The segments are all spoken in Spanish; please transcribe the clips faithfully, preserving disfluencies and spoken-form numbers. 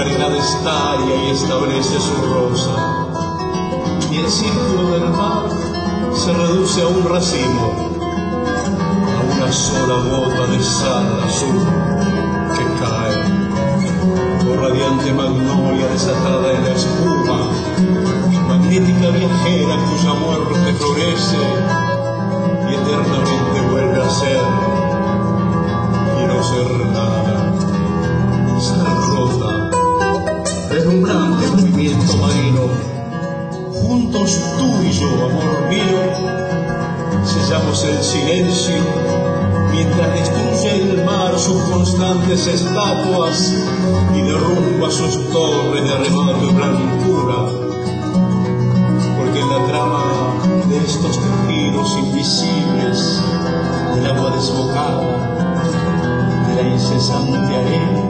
arena de estaria y establece su rosa, y el círculo del mar se reduce a un racimo, a una sola gota de sal azul que cae, por radiante magnolia desatada en la espuma, magnética viajera cuya muerte florece y eternamente vuelve a ser y no ser nada, ser rota, deslumbrante movimiento marino. Juntos tú y yo, amor mío, sellamos el silencio mientras destruye el mar sus constantes estatuas y derrumba sus torres de remate y blancura, porque en la trama de estos tejidos invisibles del agua desbocada, de la incesante arena,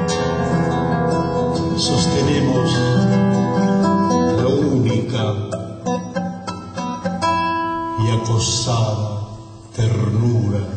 sostenemos la única y acosada ternura